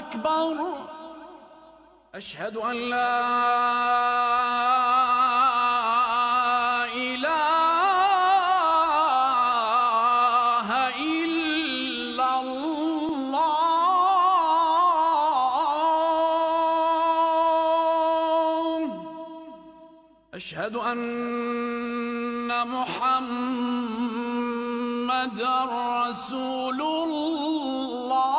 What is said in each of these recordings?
أكبر. أشهد أن لا إله إلا الله. أشهد أن محمدًا رسول الله.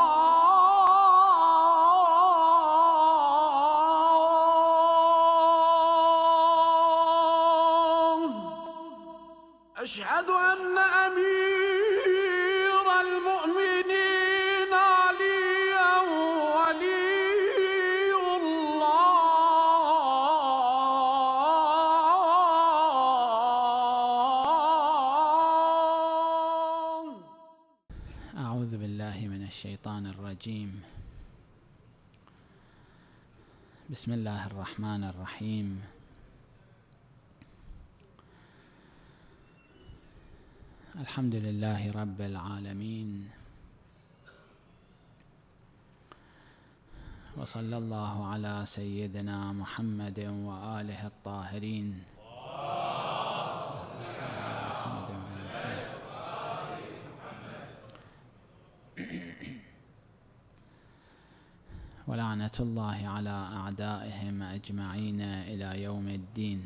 أشهد أن أمير المؤمنين عليا ولي الله. أعوذ بالله من الشيطان الرجيم. بسم الله الرحمن الرحيم. الحمد لله رب العالمين، وصلى الله على سيدنا محمد وآله الطاهرين. ولعنة الله على أعدائهم أجمعين إلى يوم الدين.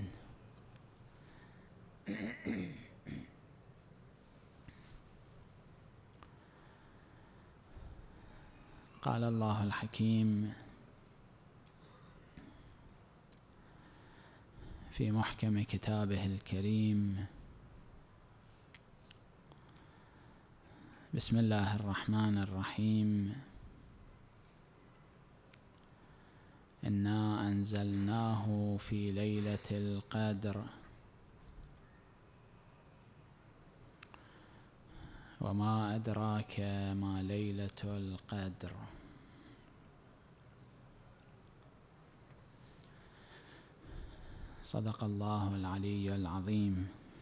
قال الله الحكيم في محكم كتابه الكريم: بسم الله الرحمن الرحيم. إنا أنزلناه في ليلة القدر وما أدراك ما ليلة القدر. صدق الله العلي العظيم.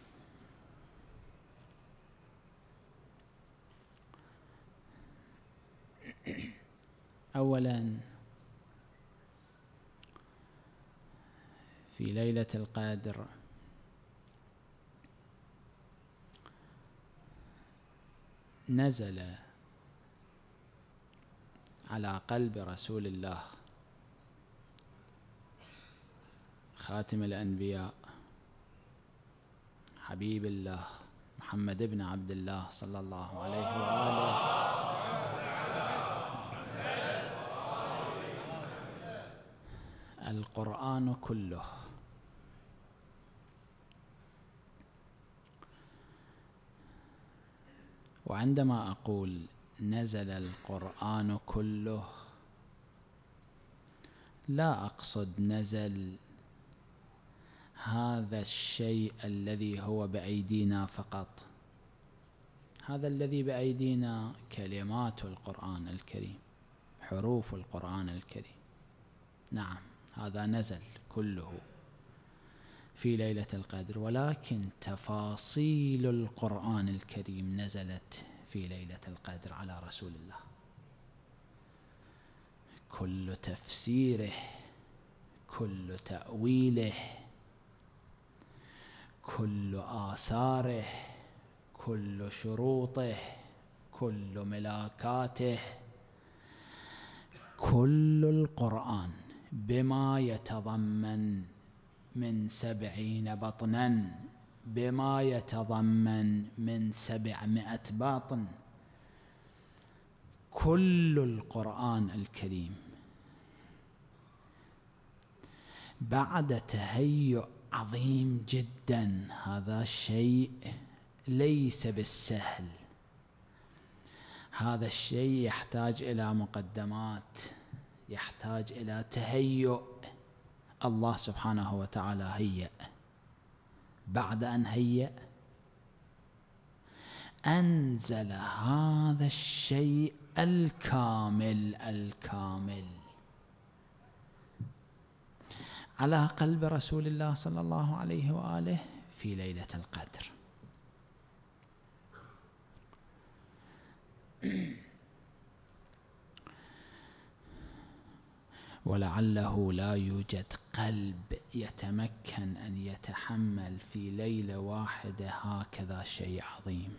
أولاً، في ليلة القدر نزل على قلب رسول الله خاتم الأنبياء حبيب الله محمد بن عبد الله صلى الله عليه وآله القرآن كله. وعندما أقول نزل القرآن كله لا أقصد نزل هذا الشيء الذي هو بأيدينا فقط. هذا الذي بأيدينا كلمات القرآن الكريم، حروف القرآن الكريم. نعم، هذا نزل كله في ليلة القدر، ولكن تفاصيل القرآن الكريم نزلت في ليلة القدر على رسول الله. كل تفسيره، كل تأويله، كل آثاره، كل شروطه، كل ملاكاته، كل القرآن بما يتضمن من 70 بطنا، بما يتضمن من 700 باطن، كل القرآن الكريم بعد تهيؤ عظيم جدا. هذا الشيء ليس بالسهل، هذا الشيء يحتاج إلى مقدمات، يحتاج إلى تهيؤ. الله سبحانه وتعالى هيأ. بعد أن هيأ أنزل هذا الشيء الكامل على قلب رسول الله صلى الله عليه وآله في ليلة القدر. ولعله لا يوجد قلب يتمكن أن يتحمل في ليلة واحدة هكذا شيء عظيم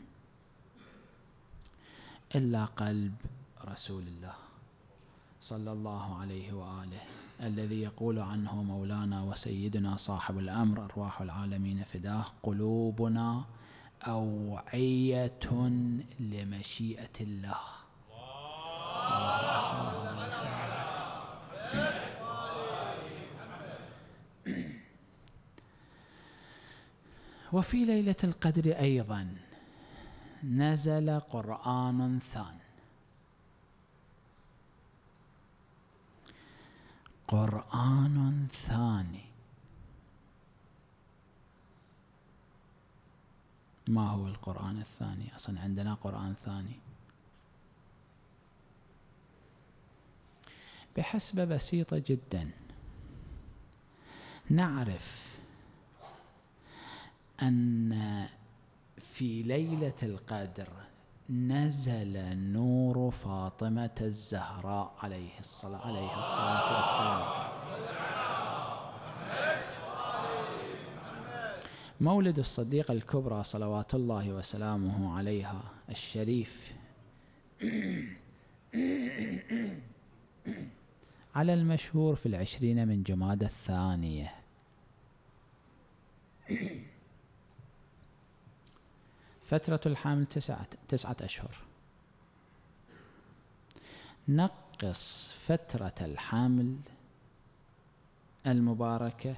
إلا قلب رسول الله صلى الله عليه وآله، الذي يقول عنه مولانا وسيدنا صاحب الأمر أرواح العالمين فداه: قلوبنا أوعية لمشيئة الله. وفي ليلة القدر أيضا نزل قرآن ثان، قرآن ثاني. ما هو القرآن الثاني؟ أصلا عندنا قرآن ثاني. بحسبة بسيطة جدا نعرف أن في ليلة القدر نزل نور فاطمة الزهراء عليه الصلاة والسلام. مولد الصديقة الكبرى صلوات الله وسلامه عليها الشريف على المشهور في 20 من جمادى الثانية. فترة الحمل 9 أشهر. نقص فترة الحمل المباركة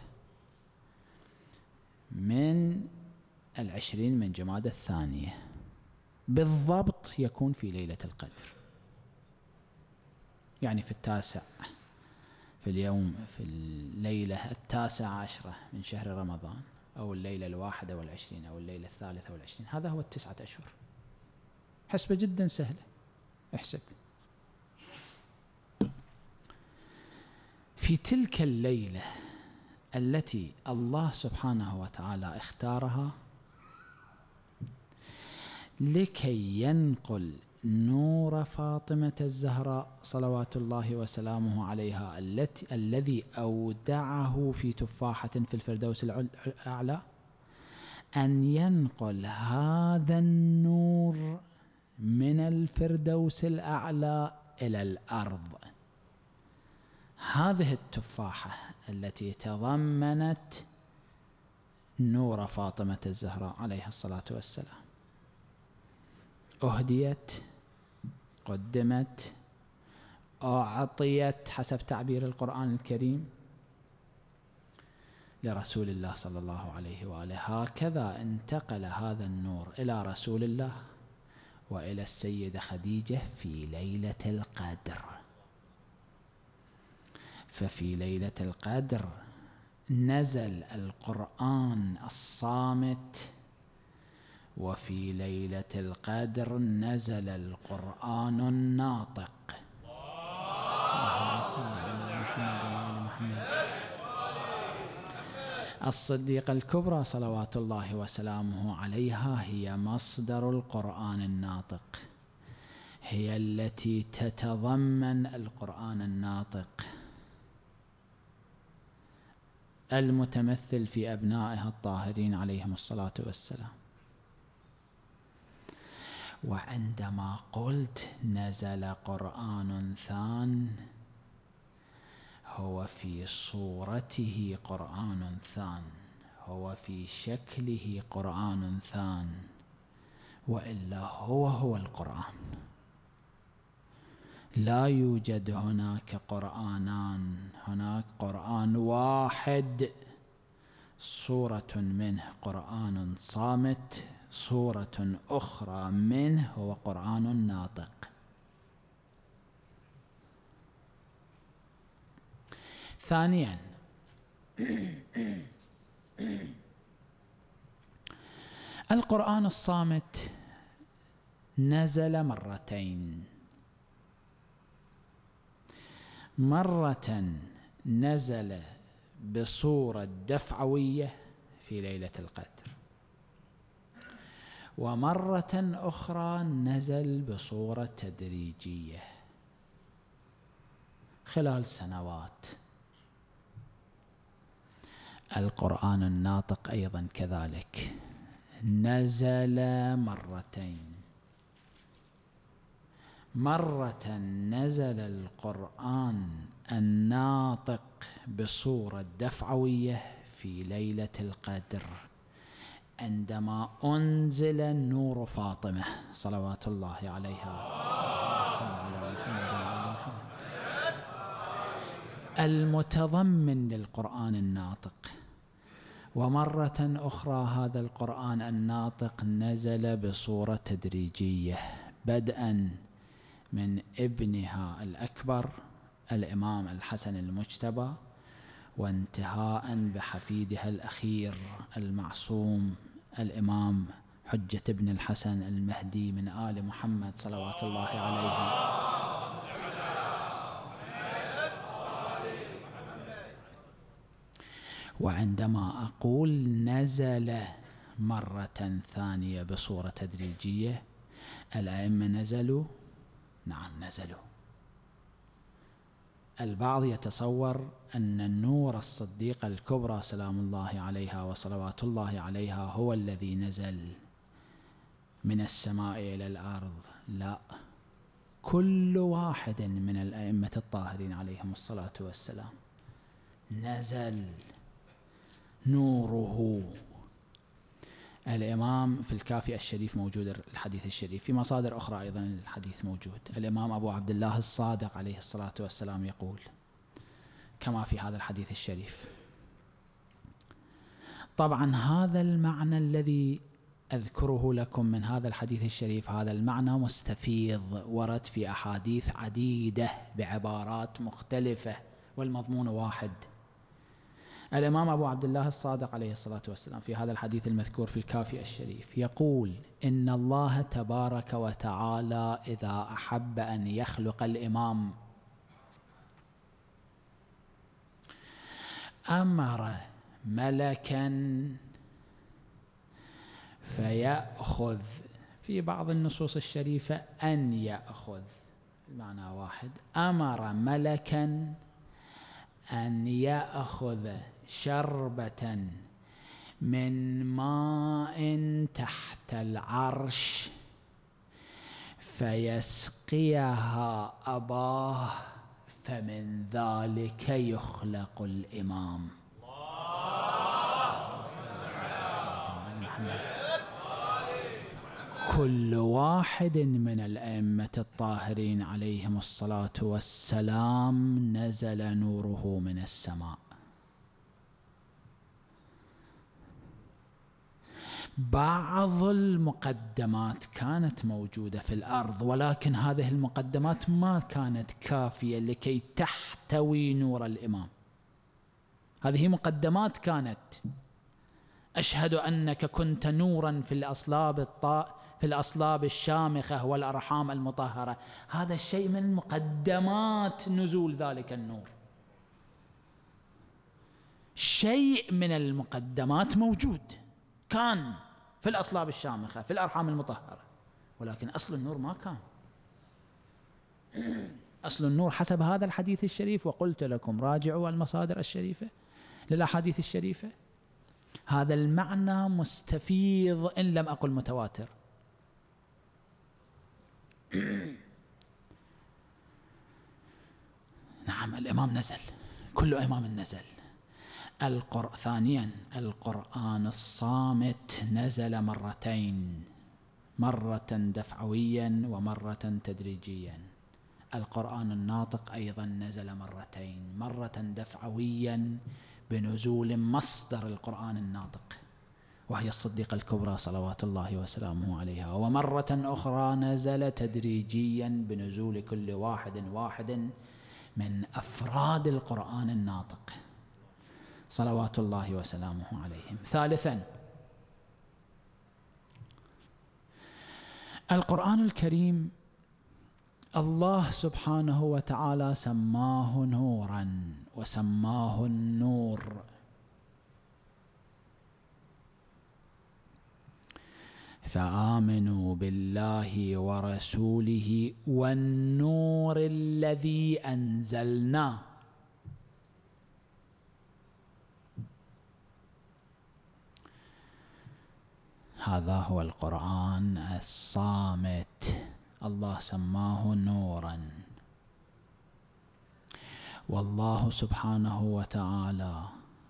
من 20 من جمادى الثانية بالضبط يكون في ليلة القدر، يعني في 9 في اليوم في الليلة 19 من شهر رمضان، أو الليلة 21 أو الليلة 23. هذا هو 9 أشهر. حسبة جدا سهلة، احسب. في تلك الليلة التي الله سبحانه وتعالى اختارها لكي ينقل نور فاطمة الزهراء صلوات الله وسلامه عليها الذي أودعه في تفاحة في الفردوس الأعلى، أن ينقل هذا النور من الفردوس الأعلى إلى الأرض. هذه التفاحة التي تضمنت نور فاطمة الزهراء عليها الصلاة والسلام أهديت، قدمت، أعطيت حسب تعبير القرآن الكريم لرسول الله صلى الله عليه وآله. هكذا انتقل هذا النور إلى رسول الله وإلى السيدة خديجة في ليلة القدر. ففي ليلة القدر نزل القرآن الصامت، وفي ليلة القدر نزل القرآن الناطق. اللهم صل على محمد وعلى محمد. الصديقة الكبرى صلوات الله وسلامه عليها هي مصدر القرآن الناطق، هي التي تتضمن القرآن الناطق المتمثل في أبنائها الطاهرين عليهم الصلاة والسلام. وعندما قلت نزل قرآن ثان، هو في صورته قرآن ثان، هو في شكله قرآن ثان، وإلا هو القرآن. لا يوجد هناك قرآنان، هناك قرآن واحد، صورة منه قرآن صامت، صورة أخرى منه هو قرآن ناطق. ثانيا القرآن الصامت نزل مرتين. مرة نزل بصورة دفعوية في ليلة القدر، ومرة أخرى نزل بصورة تدريجية. خلال سنوات. القرآن الناطق أيضا كذلك نزل مرتين. مرة نزل القرآن الناطق بصورة دفعوية في ليلة القدر عندما أنزل نور فاطمة صلوات الله عليها المتضمن للقرآن الناطق. ومرة أخرى هذا القرآن الناطق نزل بصورة تدريجية بدءا من ابنها الأكبر الإمام الحسن المجتبى وانتهاء بحفيدها الأخير المعصوم الإمام حجة ابن الحسن المهدي من آل محمد صلوات الله عليه. وعندما أقول نزل مرة ثانية بصورة تدريجية، الأئمة نزلوا، نعم نزلوا. البعض يتصور أن النور الصديقة الكبرى سلام الله عليها وصلوات الله عليها هو الذي نزل من السماء إلى الأرض. لا، كل واحد من الأئمة الطاهرين عليهم الصلاة والسلام نزل نوره. الإمام في الكافي الشريف موجود الحديث الشريف، في مصادر أخرى أيضا الحديث موجود. الإمام أبو عبد الله الصادق عليه الصلاة والسلام يقول كما في هذا الحديث الشريف. طبعا هذا المعنى الذي أذكره لكم من هذا الحديث الشريف، هذا المعنى مستفيض، ورد في أحاديث عديدة بعبارات مختلفة والمضمون واحد. الإمام أبو عبد الله الصادق عليه الصلاة والسلام في هذا الحديث المذكور في الكافي الشريف يقول إن الله تبارك وتعالى إذا أحب أن يخلق الإمام أمر ملكا فيأخذ، في بعض النصوص الشريفة أن يأخذ، المعنى واحد، أمر ملكا أن يأخذ شربة من ماء تحت العرش فيسقيها أباه فمن ذلك يخلق الإمام. كل واحد من الأئمة الطاهرين عليهم الصلاة والسلام نزل نوره من السماء. بعض المقدمات كانت موجودة في الأرض، ولكن هذه المقدمات ما كانت كافية لكي تحتوي نور الإمام. هذه مقدمات كانت: أشهد أنك كنت نورا في الأصلاب الشامخة والأرحام المطهرة. هذا الشيء من مقدمات نزول ذلك النور. شيء من المقدمات موجود كان في الأصلاب الشامخة في الأرحام المطهرة، ولكن أصل النور ما كان. أصل النور حسب هذا الحديث الشريف، وقلت لكم راجعوا المصادر الشريفة للأحاديث الشريفة، هذا المعنى مستفيض إن لم أقل متواتر. نعم الإمام نزل، كل إمام نزل. ثانيا القرآن الصامت نزل مرتين، مرة دفعويا ومرة تدريجيا. القرآن الناطق أيضا نزل مرتين، مرة دفعويا بنزول مصدر القرآن الناطق وهي الصديقة الكبرى صلوات الله وسلامه عليها، ومرة أخرى نزل تدريجيا بنزول كل واحد من أفراد القرآن الناطق صلوات الله وسلامه عليهم. ثالثا القرآن الكريم الله سبحانه وتعالى سماه نورا وسماه النور فآمنوا بالله ورسوله والنور الذي أنزلنا. هذا هو القرآن الصامت، الله سماه نورا. والله سبحانه وتعالى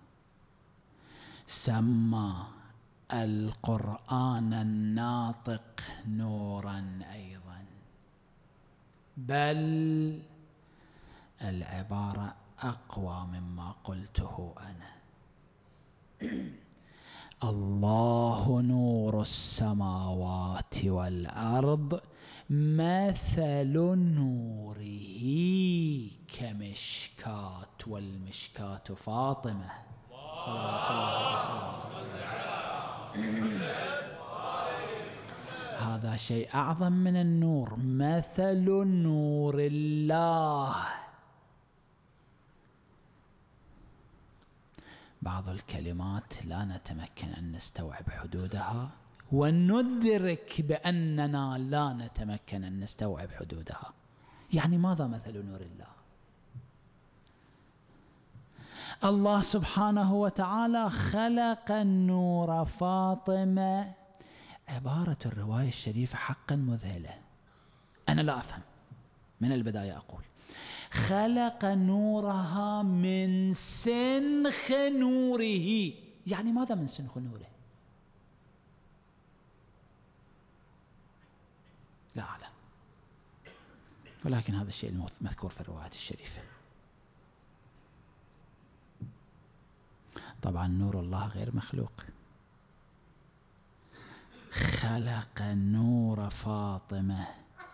سمى القرآن الناطق نورا أيضا، بل العبارة أقوى مما قلته أنا. الله نور السماوات والأرض مثل نوره كمشكاة، والمشكاة فاطمة صلوات الله وسلامه. هذا شيء أعظم من النور، مثل نور الله. بعض الكلمات لا نتمكن أن نستوعب حدودها، وندرك بأننا لا نتمكن أن نستوعب حدودها. يعني ماذا مثل نور الله؟ الله سبحانه وتعالى خلق النور فاطمة. عبارة الرواية الشريفة حقا مذهلة، أنا لا أفهم من البداية. أقول خلق نورها من سنخ نوره، يعني ماذا من سنخ نوره؟ لا أعلم، ولكن هذا الشيء المذكور في الروايات الشريفة. طبعا نور الله غير مخلوق. خلق نور فاطمة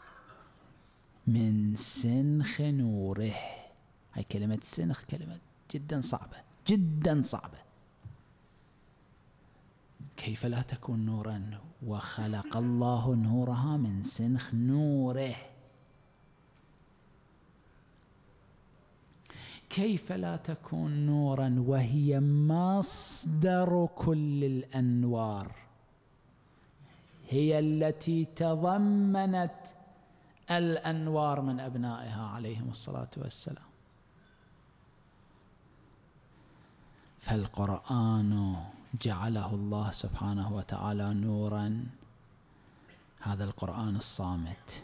من سنخ نوره. هاي كلمة سنخ كلمة جدا صعبة جدا صعبة. كيف لا تكون نورا وخلق الله نورها من سنخ نوره؟ كيف لا تكون نورا وهي مصدر كل الأنوار، هي التي تضمنت الأنوار من أبنائها عليهم الصلاة والسلام. فالقرآن جعله الله سبحانه وتعالى نورا، هذا القرآن الصامت.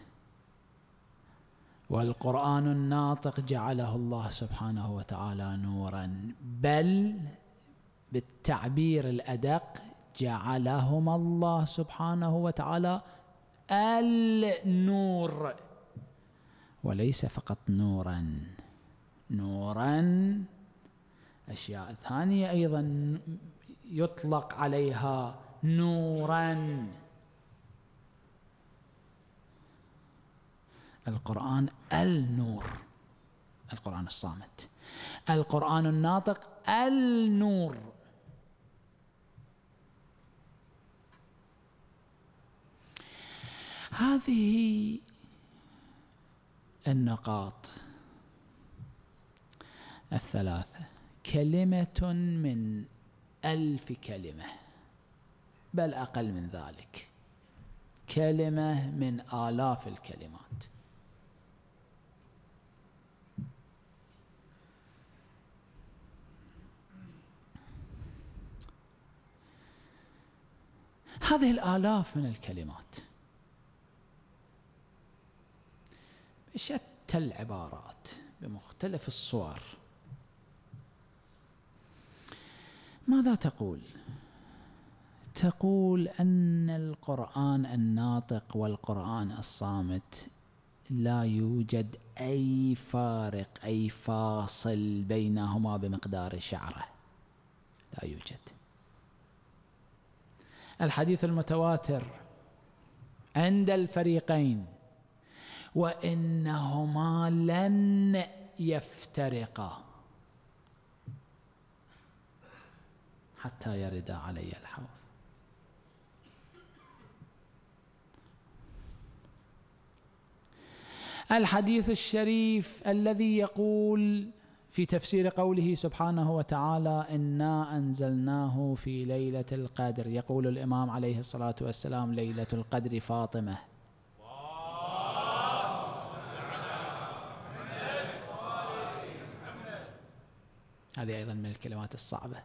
والقرآن الناطق جعله الله سبحانه وتعالى نورا، بل بالتعبير الأدق جعلهما الله سبحانه وتعالى النور، وليس فقط نورا. نورا أشياء ثانية أيضا يطلق عليها نورا. القرآن النور، القرآن الصامت. القرآن الناطق النور. هذه النقاط الثلاثة كلمة من 1000 كلمة، بل أقل من ذلك، كلمة من آلاف الكلمات. هذه الآلاف من الكلمات بشتى العبارات بمختلف الصور، ماذا تقول؟ تقول أن القرآن الناطق والقرآن الصامت لا يوجد أي فارق، أي فاصل بينهما بمقدار شعرة، لا يوجد. الحديث المتواتر عند الفريقين وإنهما لن يفترقا حتى يرد علي الحوض. الحديث الشريف الذي يقول في تفسير قوله سبحانه وتعالى إنا أنزلناه في ليلة القدر، يقول الإمام عليه الصلاة والسلام ليلة القدر فاطمة. هذه أيضا من الكلمات الصعبة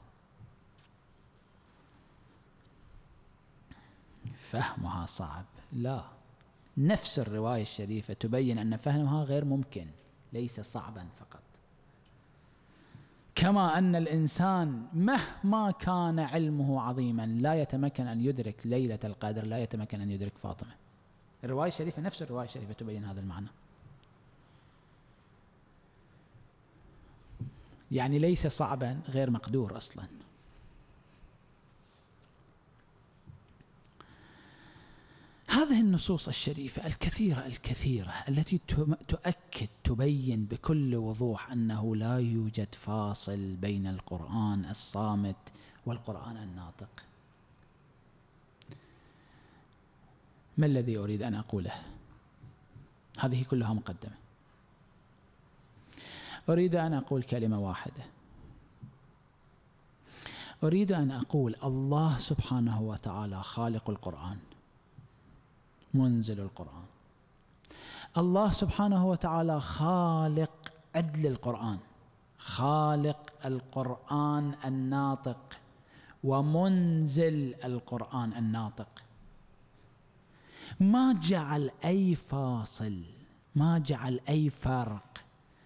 فهمها صعب. لا، نفس الرواية الشريفة تبين أن فهمها غير ممكن، ليس صعبا فقط. كما أن الإنسان مهما كان علمه عظيما لا يتمكن أن يدرك ليلة القدر، لا يتمكن أن يدرك فاطمة. الرواية الشريفة، نفس الرواية الشريفة تبين هذا المعنى. يعني ليس صعبا، غير مقدور أصلا. هذه النصوص الشريفة الكثيرة التي تؤكد، تبين بكل وضوح أنه لا يوجد فاصل بين القرآن الصامت والقرآن الناطق. ما الذي أريد أن أقوله؟ هذه كلها مقدمة. أريد أن أقول كلمة واحدة. أريد أن أقول الله سبحانه وتعالى خالق القرآن، منزل القرآن. الله سبحانه وتعالى خالق عدل القرآن، خالق القرآن الناطق ومنزل القرآن الناطق. ما جعل أي فاصل، ما جعل أي فرق،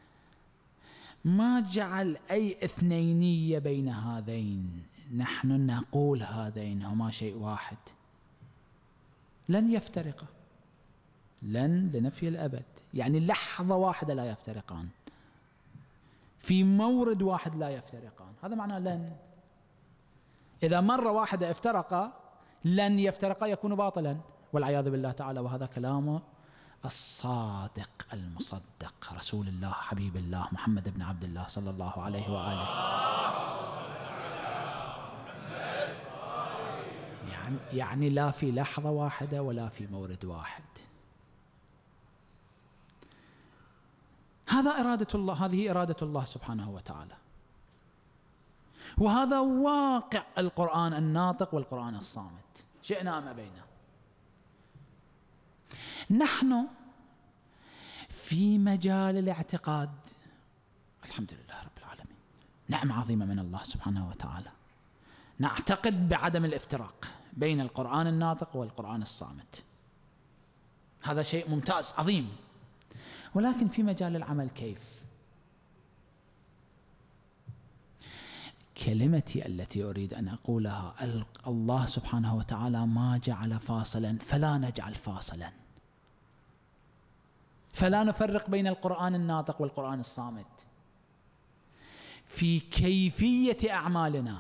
ما جعل أي اثنينية بين هذين. نحن نقول هذين هما شيء واحد، لن يفترقا، لن لنفي الأبد، يعني لحظة واحدة لا يفترقان، في مورد واحد لا يفترقان. هذا معنى لن. إذا مرة واحدة افترقا لن يفترقا يكون باطلا والعياذ بالله تعالى. وهذا كلام الصادق المصدق رسول الله حبيب الله محمد بن عبد الله صلى الله عليه وآله. يعني لا في لحظة واحدة ولا في مورد واحد. هذا إرادة الله، هذه إرادة الله سبحانه وتعالى، وهذا واقع القرآن الناطق والقرآن الصامت، شئنا أم أبينا. نحن في مجال الاعتقاد الحمد لله رب العالمين، نعمة عظيمة من الله سبحانه وتعالى، نعتقد بعدم الافتراق بين القرآن الناطق والقرآن الصامت. هذا شيء ممتاز عظيم. ولكن في مجال العمل كيف؟ كلمتي التي أريد أن أقولها، الله سبحانه وتعالى ما جعل فاصلا، فلا نجعل فاصلا، فلا نفرق بين القرآن الناطق والقرآن الصامت في كيفية أعمالنا،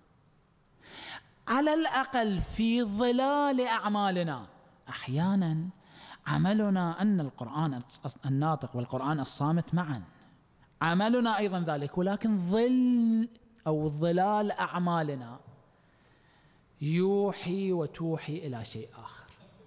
على الأقل في ظلال أعمالنا. أحيانا عملنا أن القرآن الناطق والقرآن الصامت معا، عملنا أيضا ذلك، ولكن ظل أو ظلال أعمالنا يوحي وتوحي إلى شيء آخر.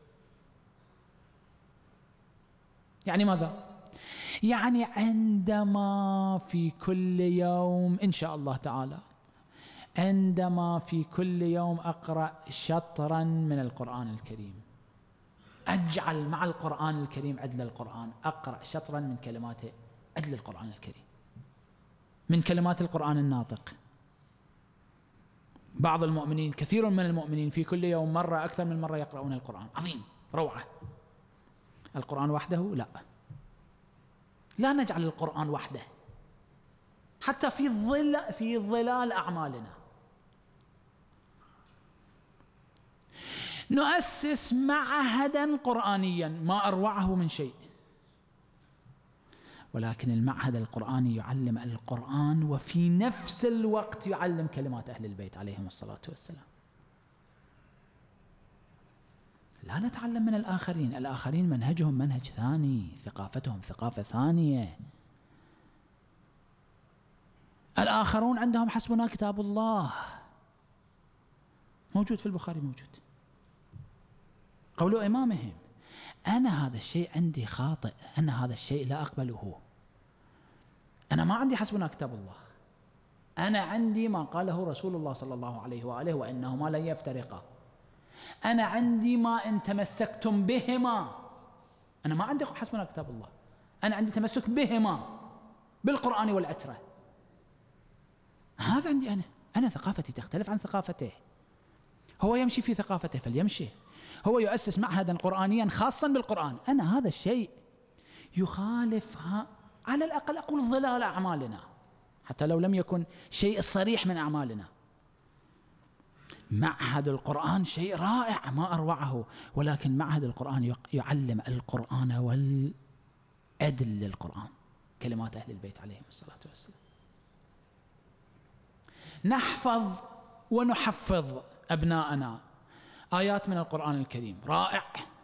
يعني ماذا؟ يعني عندما في كل يوم إن شاء الله تعالى، عندما في كل يوم أقرأ شطرا من القرآن الكريم، أجعل مع القرآن الكريم عدل القرآن، أقرأ شطرا من كلمات عدل القرآن الكريم، من كلمات القرآن الناطق. بعض المؤمنين، كثير من المؤمنين في كل يوم مرة أكثر من مرة يقرؤون القرآن، عظيم، روعة. القرآن وحده لا، لا نجعل القرآن وحده حتى في ظلال أعمالنا. نؤسس معهدا قرآنيا، ما أروعه من شيء، ولكن المعهد القرآني يعلم القرآن وفي نفس الوقت يعلم كلمات أهل البيت عليهم الصلاة والسلام. لا نتعلم من الآخرين، الآخرين منهجهم منهج ثاني، ثقافتهم ثقافة ثانية. الآخرون عندهم حسبنا كتاب الله، موجود في البخاري، موجود قول إمامهم: أنا هذا الشيء عندي خاطئ، أنا هذا الشيء لا أقبله. أنا ما عندي حسبنا كتاب الله، أنا عندي ما قاله رسول الله صلى الله عليه وآله وإنهما لن يفترقا. أنا عندي ما إن تمسكتم بهما، أنا ما عندي حسبنا كتاب الله، أنا عندي تمسك بهما، بالقرآن والعترة. هذا عندي أنا ثقافتي تختلف عن ثقافته. هو يمشي في ثقافته فليمشي، هو يؤسس معهدا قرآنيا خاصا بالقرآن، أنا هذا الشيء يخالف على الأقل أقول ظلال أعمالنا، حتى لو لم يكن شيء صريح من أعمالنا. معهد القرآن شيء رائع ما أروعه، ولكن معهد القرآن يعلم القرآن والأدل للقرآن، كلمات أهل البيت عليهم الصلاة والسلام. نحفظ ونحفظ أبناءنا آيات من القرآن الكريم، رائع،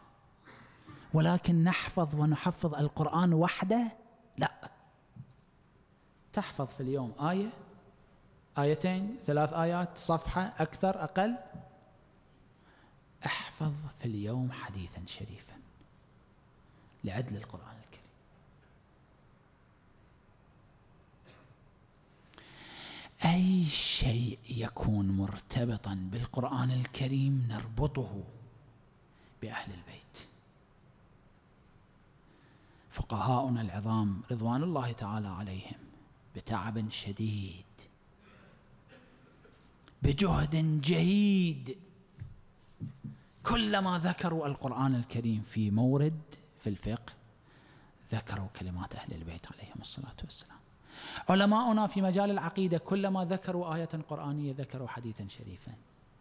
ولكن نحفظ ونحفظ القرآن وحده؟ لا. تحفظ في اليوم آية، آيتين، 3 آيات، صفحة، أكثر أقل. احفظ في اليوم حديثا شريفا لعدل القرآن الكريم. أي شيء يكون مرتبطا بالقرآن الكريم نربطه بأهل البيت. فقهاؤنا العظام رضوان الله تعالى عليهم بتعب شديد، بجهد جهيد، كلما ذكروا القرآن الكريم في مورد في الفقه ذكروا كلمات أهل البيت عليهم الصلاة والسلام. علماؤنا في مجال العقيدة كلما ذكروا آية قرآنية ذكروا حديثا شريفا.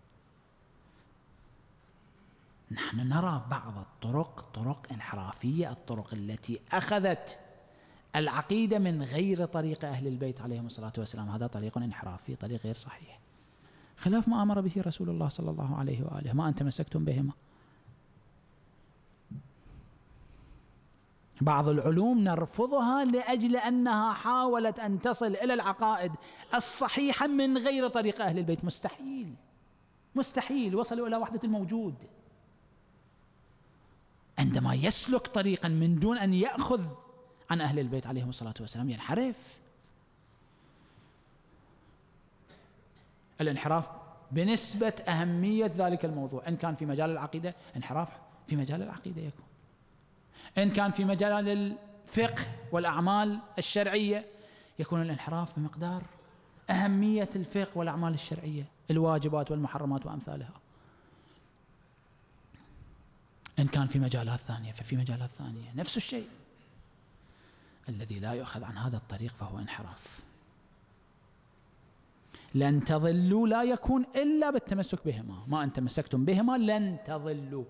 نحن نرى بعض الطرق طرق انحرافية، الطرق التي أخذت العقيدة من غير طريق أهل البيت عليهم الصلاة والسلام، هذا طريق انحرافي، طريق غير صحيح، خلاف ما أمر به رسول الله صلى الله عليه وآله، ما أن تمسكتم بهما. بعض العلوم نرفضها لأجل أنها حاولت أن تصل إلى العقائد الصحيحة من غير طريق أهل البيت. مستحيل، مستحيل، وصلوا إلى وحدة الموجود. عندما يسلك طريقا من دون أن يأخذ عن أهل البيت عليهم الصلاة والسلام ينحرف. الانحراف بنسبة أهمية ذلك الموضوع، إن كان في مجال العقيدة انحراف في مجال العقيدة يكون، إن كان في مجال الفقه والأعمال الشرعية يكون الانحراف بمقدار أهمية الفقه والأعمال الشرعية، الواجبات والمحرمات وأمثالها. إن كان في مجالات ثانية ففي مجالات ثانية نفس الشيء. الذي لا يؤخذ عن هذا الطريق فهو انحراف. لن تضلوا لا يكون إلا بالتمسك بهما، ما أن تمسكتم بهما لن تضلوا،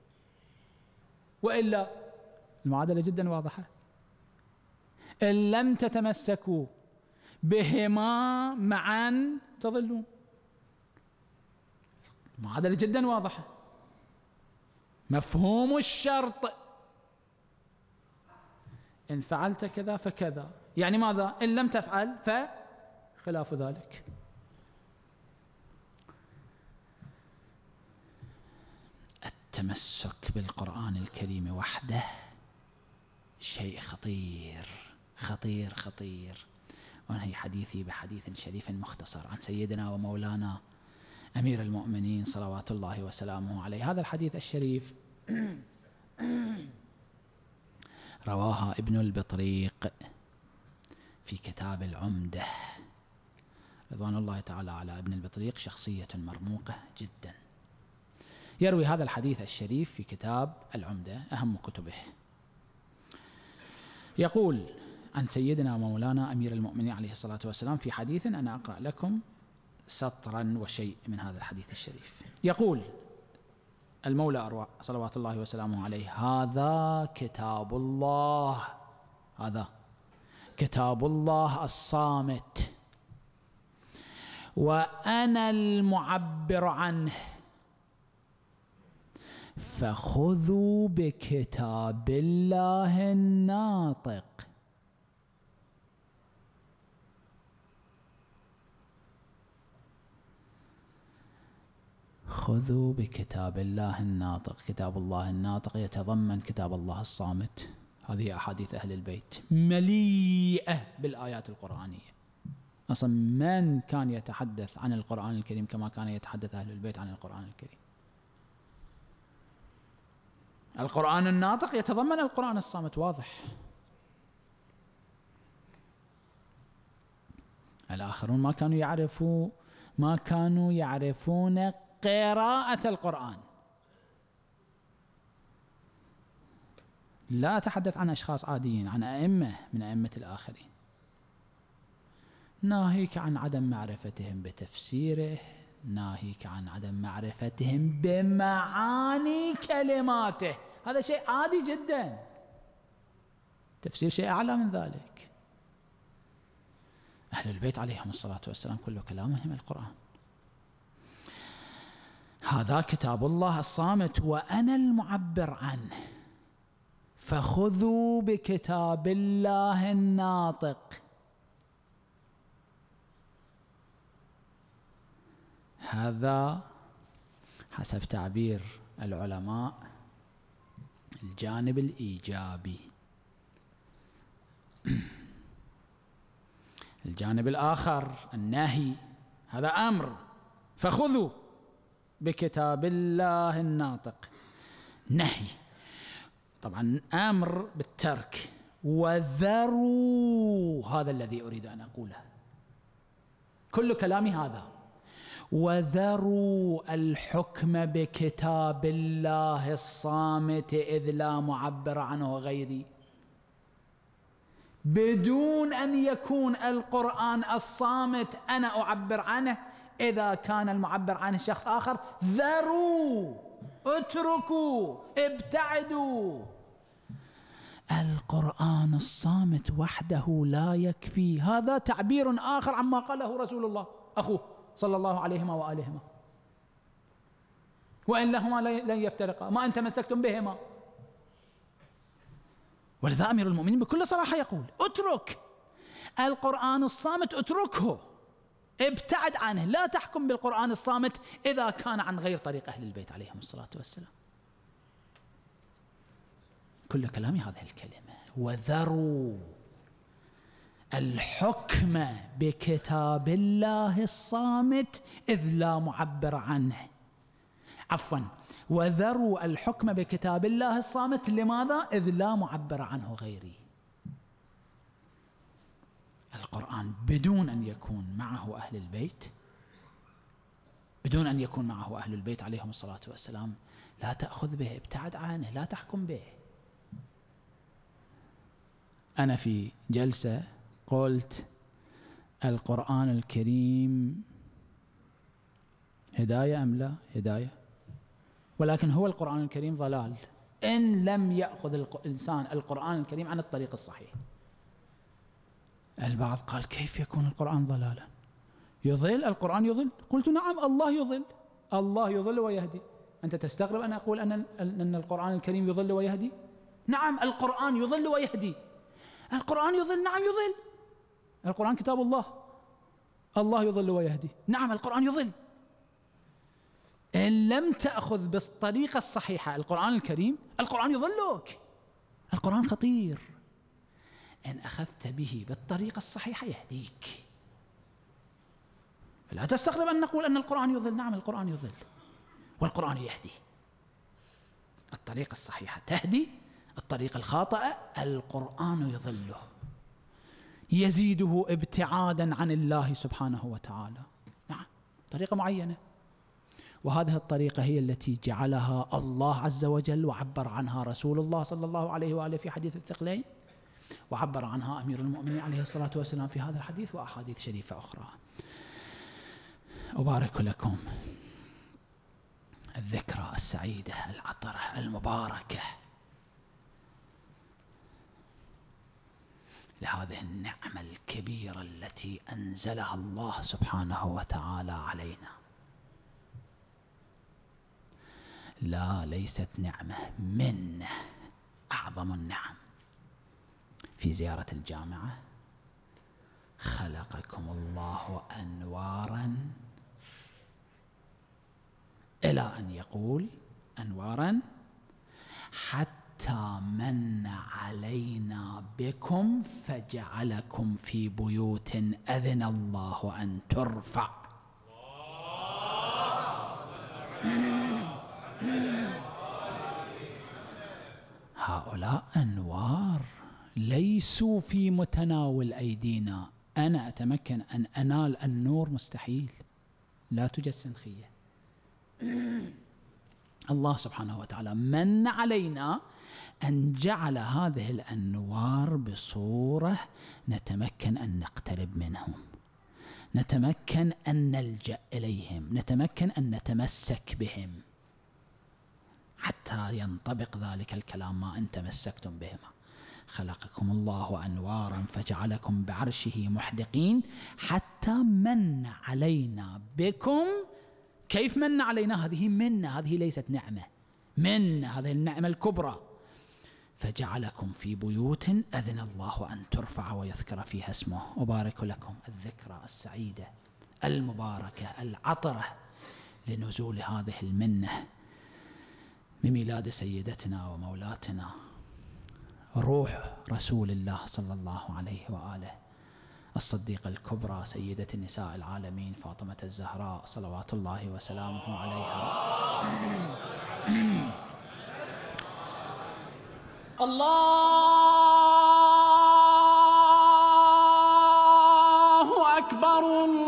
وإلا المعادلة جدا واضحة، إن لم تتمسكوا بهما معا تضلون. المعادلة جدا واضحة، مفهوم الشرط، إن فعلت كذا فكذا، يعني ماذا؟ إن لم تفعل فخلاف ذلك. التمسك بالقرآن الكريم وحده شيء خطير خطير خطير. وأنهي حديثي بحديث شريف مختصر عن سيدنا ومولانا أمير المؤمنين صلوات الله وسلامه عليه. هذا الحديث الشريف رواها ابن البطريق في كتاب العمدة، رضوان الله تعالى على ابن البطريق، شخصية مرموقة جدا. يروي هذا الحديث الشريف في كتاب العمدة أهم كتبه. يقول عن سيدنا ومولانا أمير المؤمنين عليه الصلاة والسلام في حديث، أنا أقرأ لكم سطرا وشيء من هذا الحديث الشريف. يقول المولى أروع صلوات الله وسلامه عليه: هذا كتاب الله، هذا كتاب الله الصامت، وأنا المعبر عنه، فخذوا بكتاب الله الناطق. خذوا بكتاب الله الناطق. كتاب الله الناطق يتضمن كتاب الله الصامت، هذه أحاديث أهل البيت مليئة بالآيات القرآنية. أصلا من كان يتحدث عن القرآن الكريم كما كان يتحدث أهل البيت عن القرآن الكريم؟ القرآن الناطق يتضمن القرآن الصامت، واضح. الآخرون ما كانوا يعرفون قراءة القرآن. لا أتحدث عن أشخاص عاديين، عن أئمة من أئمة الآخرين. ناهيك عن عدم معرفتهم بتفسيره، ناهيك عن عدم معرفتهم بمعاني كلماته، هذا شيء عادي جدا. تفسير شيء أعلى من ذلك. أهل البيت عليهم الصلاة والسلام كل كلامهم القرآن. هذا كتاب الله الصامت وأنا المعبر عنه، فخذوا بكتاب الله الناطق. هذا حسب تعبير العلماء الجانب الإيجابي. الجانب الآخر النهي، هذا أمر، فخذوا بكتاب الله الناطق. نهي طبعا أمر بالترك. وذروا، هذا الذي أريد أن أقوله، كل كلامي هذا. وذروا الحكم بكتاب الله الصامت إذ لا معبر عنه غيري، بدون أن يكون القرآن الصامت أنا أعبر عنه. إذا كان المعبر عنه شخص آخر، ذروا، اتركوا، ابتعدوا. القرآن الصامت وحده لا يكفي. هذا تعبير آخر عما قاله رسول الله أخوه صلى الله عليهما وآلهما، وإن لهما لن يفترقا ما أن تمسكتم بهما. ولذا أمير المؤمنين بكل صراحة يقول: اترك القرآن الصامت، اتركه، ابتعد عنه، لا تحكم بالقرآن الصامت إذا كان عن غير طريق أهل البيت عليهم الصلاة والسلام. كل كلامي هذه الكلمة: وذروا الحكم بكتاب الله الصامت إذ لا معبر عنه. عفوا، وذروا الحكم بكتاب الله الصامت. لماذا؟ إذ لا معبر عنه غيري. القرآن بدون أن يكون معه أهل البيت، بدون أن يكون معه أهل البيت عليهم الصلاة والسلام، لا تأخذ به، ابتعد عنه، لا تحكم به. أنا في جلسة قلت: القرآن الكريم هداية أم لا؟ هداية، ولكن هو القرآن الكريم ضلال إن لم يأخذ الإنسان القرآن الكريم عن الطريق الصحيح. البعض قال: كيف يكون القرآن ضلالا؟ يضل القرآن، يضل؟ قلت: نعم، الله يضل، الله يضل ويهدي. أنت تستغرب أن أقول أن القرآن الكريم يضل ويهدي؟ نعم، القرآن يضل ويهدي. القرآن يضل، نعم يضل. القرآن كتاب الله، الله يضل ويهدي. نعم، القرآن يضل. إن لم تأخذ بالطريقة الصحيحة القرآن الكريم، القرآن يضلك. القرآن خطير. إن أخذت به بالطريقة الصحيحة يهديك. فلا تستغرب أن نقول أن القرآن يضل. نعم، القرآن يضل والقرآن يهدي. الطريقة الصحيحة تهدي، الطريقة الخاطئة القرآن يضله، يزيده ابتعادا عن الله سبحانه وتعالى. نعم، طريقة معينة، وهذه الطريقة هي التي جعلها الله عز وجل وعبر عنها رسول الله صلى الله عليه وآله في حديث الثقلين، وعبر عنها أمير المؤمنين عليه الصلاة والسلام في هذا الحديث وأحاديث شريفة أخرى. أبارك لكم الذكرى السعيدة العطرة المباركة لهذه النعمة الكبيرة التي أنزلها الله سبحانه وتعالى علينا. لا، ليست نعمة، منة، أعظم النعم في زيارة الجامعة. خلقكم الله أنوارا، إلى أن يقول أنوارا حتى حتى من علينا بكم فجعلكم في بيوت أذن الله أن ترفع. هؤلاء أنوار ليسوا في متناول أيدينا. أنا أتمكن أن أنال النور مستحيل، لا توجد سنخية. الله سبحانه وتعالى من علينا أن جعل هذه الأنوار بصورة نتمكن أن نقترب منهم، نتمكن أن نلجأ إليهم، نتمكن أن نتمسك بهم، حتى ينطبق ذلك الكلام: ما أن تمسكتم بهما خلقكم الله أنوارا فجعلكم بعرشه محدقين حتى من علينا بكم. كيف من علينا؟ هذه منة، هذه ليست نعمة، من هذه النعمة الكبرى. فجعلكم في بيوت أذن الله أن ترفع ويذكر فيها اسمه. أبارك لكم الذكرى السعيدة المباركة العطرة لنزول هذه المنة بميلاد سيدتنا ومولاتنا روح رسول الله صلى الله عليه وآله الصديقة الكبرى سيدة نساء العالمين فاطمة الزهراء صلوات الله وسلامه عليها. الله أكبر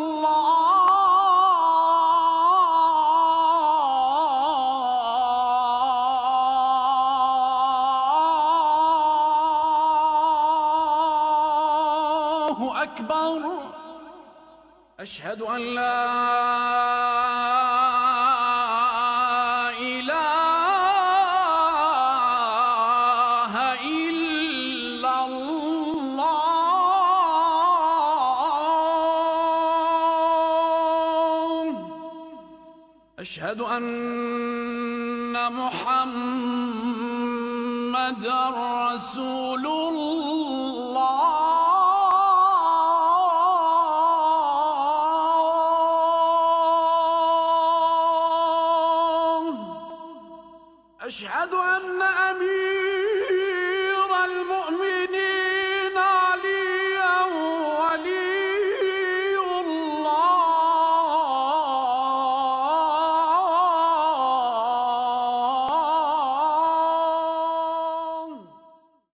الله أكبر. أشهد أن لا أشهد أن محمدًا رسول الله. أشهد أن أمين